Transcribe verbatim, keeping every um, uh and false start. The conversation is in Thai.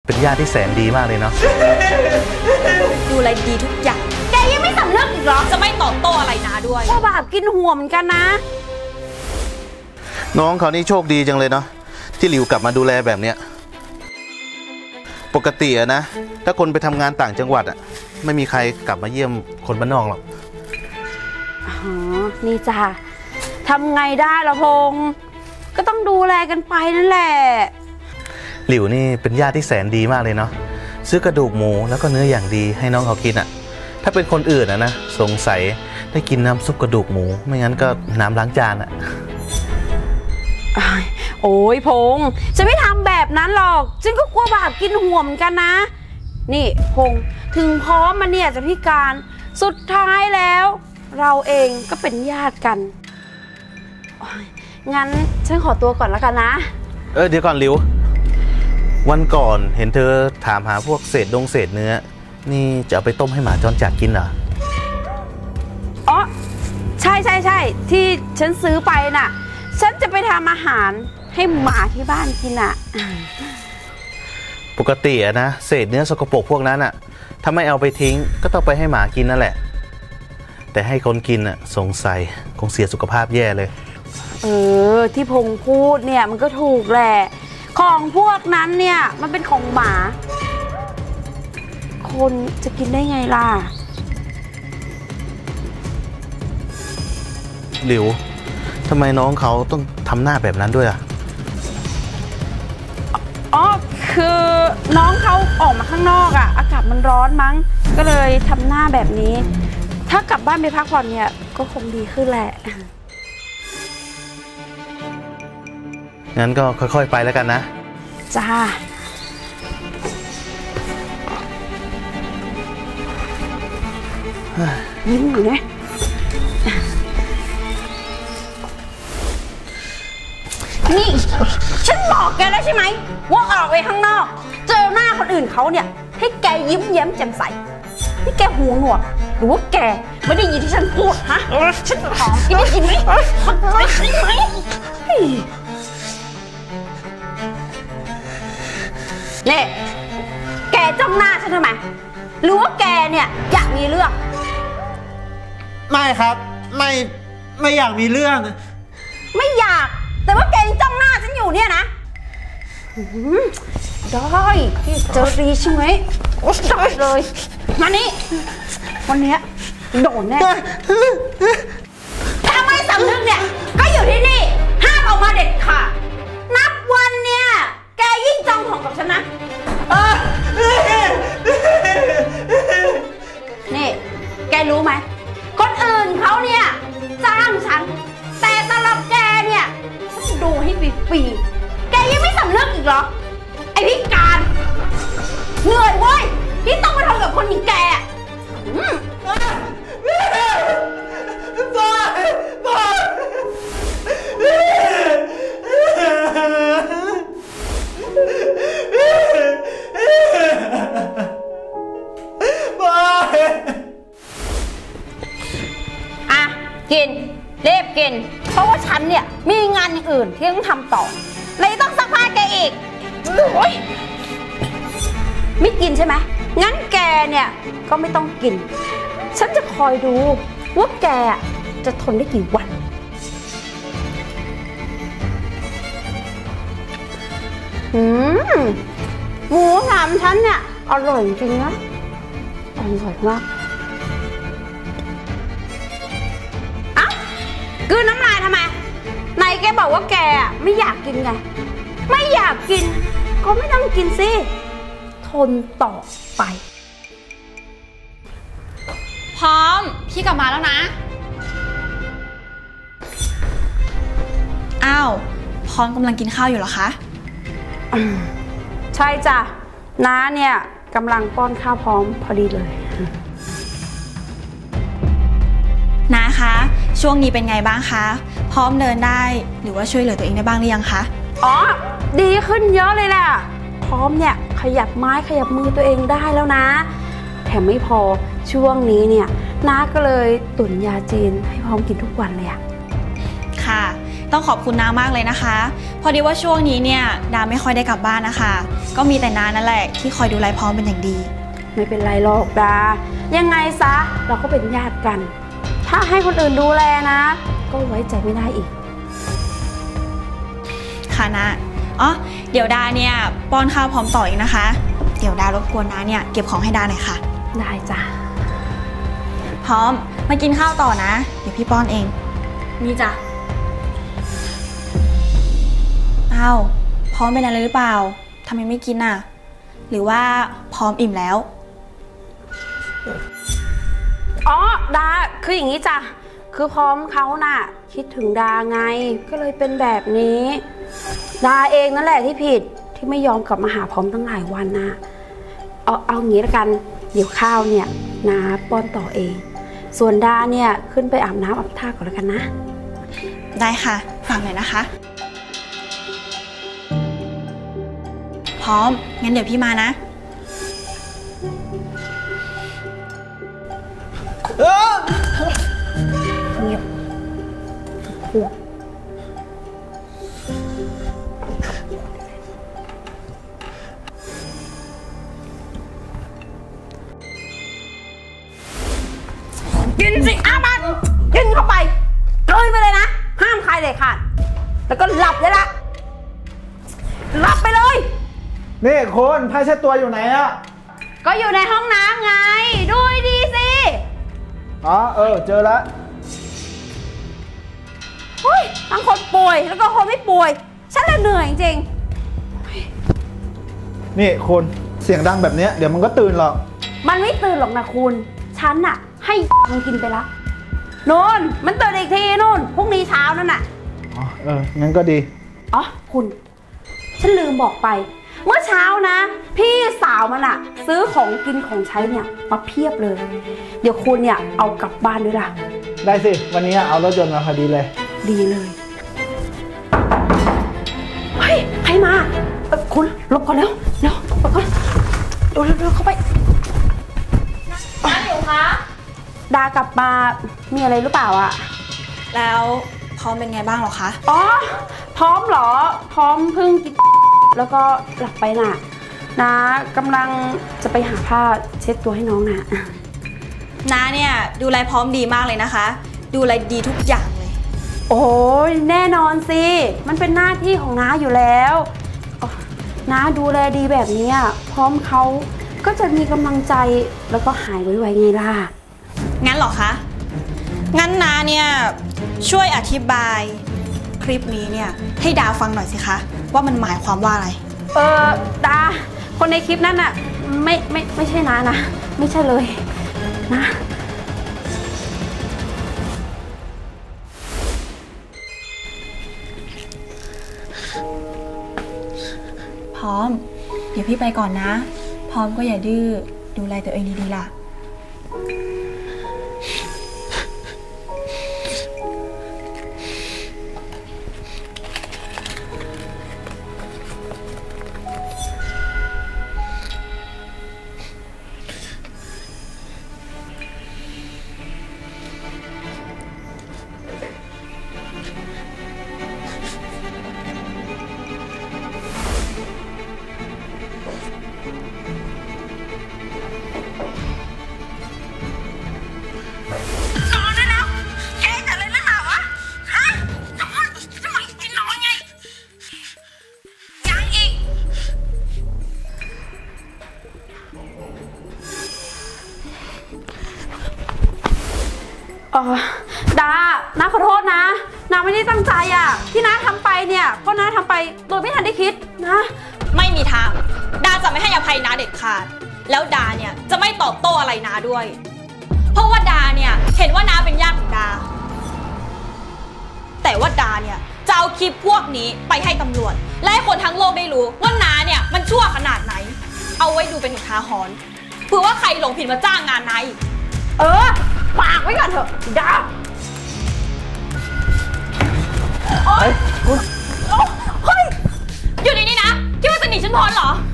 เป็นญาติที่แสนดีมากเลยเนาะดูแลดีทุกอย่างแกยังไม่สำนึกอีกเหรอจะไม่ตอบโต้อะไรนะด้วยว่าบาปกินหัวเหมือนกันนะน้องเขานี่โชคดีจังเลยเนาะที่หลิวกลับมาดูแลแบบเนี้ยปกติอะนะถ้าคนไปทำงานต่างจังหวัดอะไม่มีใครกลับมาเยี่ยมคนบ้านนอกหรอกอ๋อนี่จ้ะทำไงได้ละพงษ์ก็ต้องดูแลกันไปนั่นแหละหลิวนี่เป็นญาติที่แสนดีมากเลยเนาะซื้อกระดูกหมูแล้วก็เนื้ออย่างดีให้น้องเขากินอะถ้าเป็นคนอื่นอะนะสงสัยได้กินน้ำซุปกระดูกหมูไม่งั้นก็น้ำล้างจานอะโอ้ยพงษ์จะไม่ทำแบบนั้นหรอกฉันก็กลัวบาปกินหัวเหมือนกันนะนี่พงษ์ถึงพร้อมมันเนี่ยจะพิการสุดท้ายแล้วเราเองก็เป็นญาติกันงั้นฉันขอตัวก่อนแล้วกันนะเออเดี๋ยวก่อนหลิววันก่อนเห็นเธอถามหาพวกเศษดงเศษเนื้อนี่จะเอาไปต้มให้หมาจรจัดกินเหรออ๋อใช่ใช่ใช่ที่ฉันซื้อไปน่ะฉันจะไปทำอาหารให้หมาที่บ้านกินอ่ะปกติอะนะเศษเนื้อสกปรกพวกนั้นอะถ้าไม่เอาไปทิ้งก็ต้องไปให้หมากินนั่นแหละแต่ให้คนกินอะสงสัยคงเสียสุขภาพแย่เลยเออที่พงพูดเนี่ยมันก็ถูกแหละของพวกนั้นเนี่ยมันเป็นของหมาคนจะกินได้ไงล่ะหลิวทำไมน้องเขาต้องทำหน้าแบบนั้นด้วยอ่ะอ๋อคือน้องเขาออกมาข้างนอกอ่ะอากาศมันร้อนมั้งก็เลยทำหน้าแบบนี้ถ้ากลับบ้านไปพักผ่อนเนี่ยก็คงดีขึ้นแหละงั้นก็ค่อยๆไปแล้วกันนะจ้ายิ้มอยู่นะนี่ฉันบอกแกแล้วใช่ไหมว่าออกไปข้างนอกเจอหน้าคนอื่นเขาเนี่ยให้แกยิ้มแย้มแจ่มใสนี่แกหูหนวกหรือว่าแกไม่ได้ยินที่ฉันพูดฮะฉันถามได้ยินไหมได้ยินไหมเนี่ยแกจ้องหน้าฉันทำไมหรือว่าแกเนี่ยอยากมีเรื่องไม่ครับไม่ไม่อยากมีเรื่องไม่อยากแต่ว่าแกยังจ้องหน้าฉันอยู่เนี่ยนะได้ที่เจอรีใช่ไหมได้เลยมานี่วันนี้โดนแน่ถ้าไม่สำนึกเนี่ยก็อยู่ที่นี่ห้ามออกมาเด็ดขาดนับวันเนี่ยแกยิ่งจ้องของกับฉันนะนี่แกรู้ไหมคนอื่นเขาเนี่ยจ้างฉันแต่สำหรับแกเนี่ยฉันดูให้ฟรีๆแกยังไม่สำนึกอีกเหรอไอ้พิการเหนื่อยเว้ยที่ต้องมาทำกับคนอย่างแกบ้าบ้าอ่ะกินรีบกินเพราะว่าฉันเนี่ยมีงานอย่างอื่นที่ต้องทำต่อเลยต้องซักผ้าแกอีกโอ๊ยไม่กินใช่ไหมงั้นแกเนี่ยก็ไม่ต้องกินฉันจะคอยดูว่าแกจะทนได้กี่วันอืมหมูสามชั้นเนี่ยอร่อยจริงนะอร่อยมากอ่ะกลืนน้ำลายทำไมไหนแกบอกว่าแกไม่อยากกินไงไม่อยากกินก็ไม่ต้องกินสิทนต่อไปพร้อมพี่กลับมาแล้วนะอ้าวพร้อมกำลังกินข้าวอยู่เหรอคะใช่จ้ะน้าเนี่ยกำลังป้อนข้าวพร้อมพอดีเลยน้าคะช่วงนี้เป็นไงบ้างคะพร้อมเดินได้หรือว่าช่วยเหลือตัวเองได้บ้างหรือยังคะอ๋อดีขึ้นเยอะเลยแหละพร้อมเนี่ยขยับไม้ขยับมือตัวเองได้แล้วนะแถมไม่พอช่วงนี้เนี่ยน้าก็เลยตุ๋นยาจีนให้พร้อมกินทุกวันเลยอะค่ะต้องขอบคุณน้ามากเลยนะคะพอดีว่าช่วงนี้เนี่ยดาไม่ค่อยได้กลับบ้านนะคะก็มีแต่น้านั่นแหละที่คอยดูแลพร้อมเป็นอย่างดีไม่เป็นไรหรอกดายังไงซะเราก็เป็นญาติกันถ้าให้คนอื่นดูแลนะก็ไว้ใจไม่ได้อีกค่ะนะอ๋อเดี๋ยวดาเนี่ยป้อนข้าวพร้อมต่ออีกนะคะเดี๋ยวดารบกวนน้าเนี่ยเก็บของให้ดาหน่อยค่ะได้จ้ะพร้อมมากินข้าวต่อนะเดี๋ยวพี่ป้อนเองนี่จ้ะอ้าวพร้อมเป็นอะไรหรือเปล่าทำไมไม่กินน่ะหรือว่าพร้อมอิ่มแล้วอ๋อดาคืออย่างนี้จ้ะคือพร้อมเขาน่ะคิดถึงดาไงก็เลยเป็นแบบนี้ดาเองนั่นแหละที่ผิดที่ไม่ยอมกลับมาหาพร้อมตั้งหลายวันน่ะเอาเอางี้ละกันเดี๋ยวข้าวเนี่ยนาป้อนต่อเองส่วนดาเนี่ยขึ้นไปอาบน้ำอาบท่าก่อนแล้วกันนะได้ค่ะฝากหน่อยนะคะพร้อมงั้นเดี๋ยวพี่มานะเงียบพวกกินสิอาบันกินเข้าไปกลืนไปเลยนะห้ามใครเลยค่ะแล้วก็หลับเลยละหลับไปเลยนี่คุณผ้าเช็ดตัวอยู่ไหนอะก็อยู่ในห้องน้ำไงดูดีสิอ๋อเออเจอแล้วเฮ้ยทั้งคนป่วยแล้วก็คนไม่ป่วยฉันเลยเหนื่อยจริงนี่คุณเสียงดังแบบนี้เดี๋ยวมันก็ตื่นหรอกมันไม่ตื่นหรอกนะคุณฉันน่ะให้มันกินไปละนู่นมันตื่นอีกทีนู่นพรุ่งนี้เช้านั่นน่ะอ๋อเอองั้นก็ดีอ๋อคุณฉันลืมบอกไปเมื่อเช้านะพี่สาวมันอะซื้อของกินของใช้เนี่ยมาเพียบเลยเดี๋ยวคุณเนี่ยเอากลับบ้านด้วยล่ะได้สิวันนี้เอารถยนต์มาพอดีเลยดีเลยเฮ้ยใครมาเออคุณหลบก่อนเร็วเร็วหลบก่อนเร็วเร็วเข้าไปน้าหนูคะดากลับมามีอะไรหรือเปล่าอะแล้วพร้อมเป็นไงบ้างหรอคะอ๋อพร้อมเหรอพร้อมเพิ่งกินแล้วก็หลับไปน่ะน้ากำลังจะไปหาผ้าเช็ดตัวให้น้องน่ะน้าเนี่ยดูแลพร้อมดีมากเลยนะคะดูแลดีทุกอย่างเลยโอ้ยแน่นอนสิมันเป็นหน้าที่ของน้าอยู่แล้วน้าดูแลดีแบบนี้พร้อมเขาก็จะมีกำลังใจแล้วก็หายไวๆไงล่ะงั้นเหรอคะงั้นน้าเนี่ยช่วยอธิบายคลิปนี้เนี่ยให้ดาฟังหน่อยสิคะว่ามันหมายความว่าอะไรเออดาคนในคลิปนั้นน่ะไม่ไม่ไม่ใช่น้านะไม่ใช่เลยนะพร้อมเดี๋ยวพี่ไปก่อนนะพร้อมก็อย่าดื้อดูแลตัวเองดีๆล่ะเออดาน้าขอโทษนะน้าไม่ได้ตั้งใจอ่ะที่น้าทำไปเนี่ยเพราะน้าทำไปโดยไม่ทันได้คิดนะไม่มีทางดาจะไม่ให้อภัยน้าเด็ดขาดแล้วดาเนี่ยจะไม่ตอบโต้อะไรน้าด้วยเพราะว่าดาเนี่ยเห็นว่าน้าเป็นญาติของดาแต่ว่าดาเนี่ยจะเอาคลิปพวกนี้ไปให้ตำรวจและให้คนทั้งโลกได้รู้ว่าน้าเนี่ยมันชั่วขนาดไหนเอาไว้ดูเป็นอุทาหรณ์เผื่อว่าใครหลงผิดมาจ้างงานนายเออปากไว้ก่อนเถอะดาโอ๊ยเฮ้ยอยู่ในนี้นะคิดว่าจะหนีฉันพ้นเหรอ